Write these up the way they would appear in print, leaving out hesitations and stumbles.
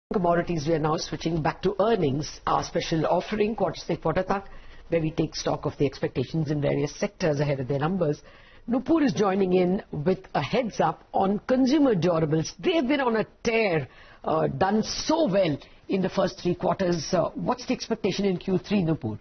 Commodities, we are now switching back to earnings, our special offering, Quarter Se Quarter Tak, where we take stock of the expectations in various sectors ahead of their numbers. Nupur is joining in with a heads up on consumer durables. They have been on a tear, done so well in the first three quarters. What's the expectation in Q3, Nupur?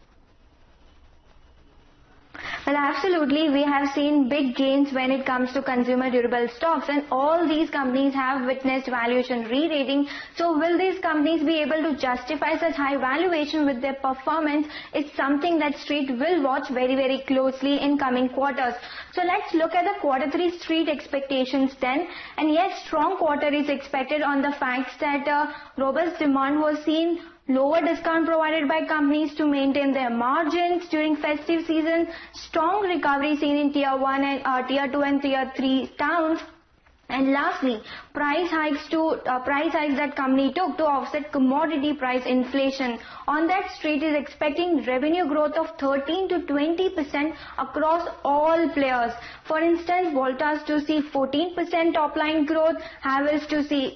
Well, absolutely. We have seen big gains when it comes to consumer durable stocks, and all these companies have witnessed valuation re-rating. So will these companies be able to justify such high valuation with their performance? It's something that Street will watch very, very closely in coming quarters. So let's look at the Q3 Street expectations then. And yes, strong quarter is expected on the facts that robust demand was seen, lower discount provided by companies to maintain their margins during festive season, strong recovery seen in Tier 1 and Tier 2 and Tier 3 towns. And lastly, price hikes that company took to offset commodity price inflation. On that, Street is expecting revenue growth of 13 to 20% across all players. For instance, Voltas to see 14% top line growth, Havells to see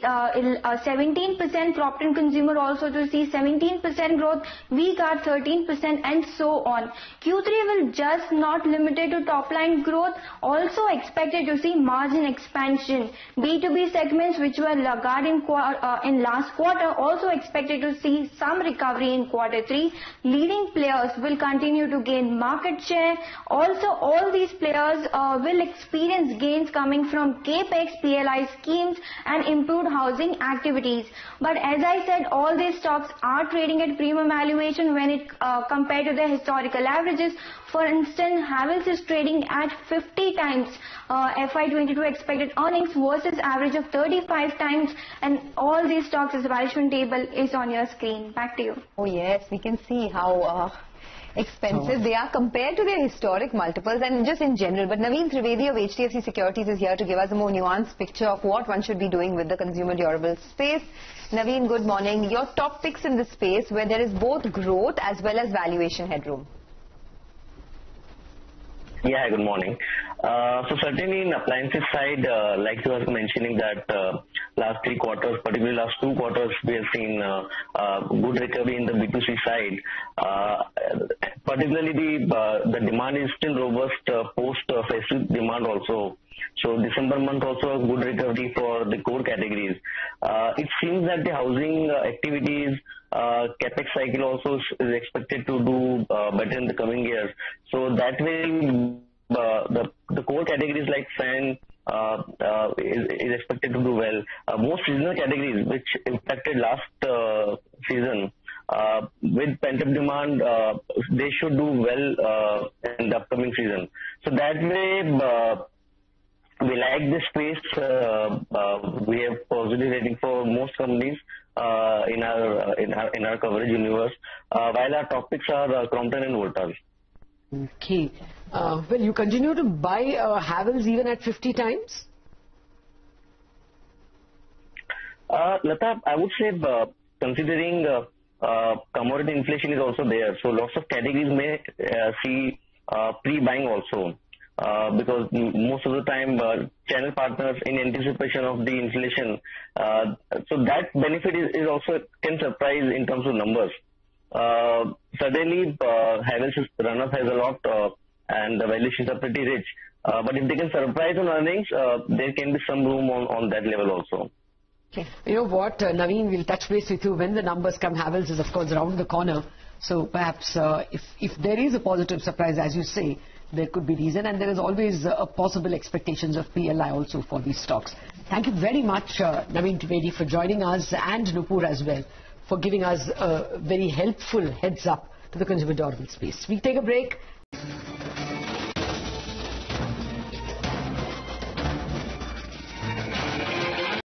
17%, Procter & Consumer also to see 17% growth, V-Guard 13%, and so on. Q3 will just not limited to top line growth, also expected to see margin expansion. B2B segments which were laggard in last quarter also expected to see some recovery in Q3. Leading players will continue to gain market share. Also, all these players will experience gains coming from CAPEX, PLI schemes and improved housing activities. But as I said, all these stocks are trading at premium valuation when it compared to the historical averages. For instance, Havells is trading at 50 times FY22 expected earnings versus average of 35 times, and all these stocks, as valuation table is on your screen. Back to you. Oh yes, we can see how expensive they are compared to their historic multiples and just in general. But Naveen Trivedi of HDFC Securities is here to give us a more nuanced picture of what one should be doing with the consumer durable space. Naveen, good morning. Your top picks in this space where there is both growth as well as valuation headroom. Yeah, good morning. So certainly in appliances side, like you were mentioning that last three quarters, particularly last 2 quarters, we have seen good recovery in the B2C side. Particularly the demand is still robust post festive demand also. So December month also a good recovery for the core categories. It seems that the housing activities, CAPEX cycle also is expected to do better in the coming years. So that way the core categories like fan is expected to do well. Most seasonal categories which impacted last season, with pent-up demand, they should do well in the upcoming season. So that way, we like this space. We have positive rating for most companies in our coverage universe. While our topics are Crompton and Voltas. Okay. Well, you continue to buy Havells even at 50 times? Lata, I would say considering commodity inflation is also there, so lots of categories may see pre-buying also. Because most of the time channel partners in anticipation of the inflation, so that benefit is also can surprise in terms of numbers. Certainly Havells run-up has a lot and the valuations are pretty rich, but if they can surprise on earnings, there can be some room on that level also. Okay. You know what, Naveen, we'll touch base with you when the numbers come. Havells is of course around the corner, so perhaps if there is a positive surprise, as you say, there could be reason, and there is always a possible expectations of PLI also for these stocks. Thank you very much, Naveen Trivedi, for joining us, and Nupur as well, for giving us a very helpful heads up to the consumer durable space. We take a break.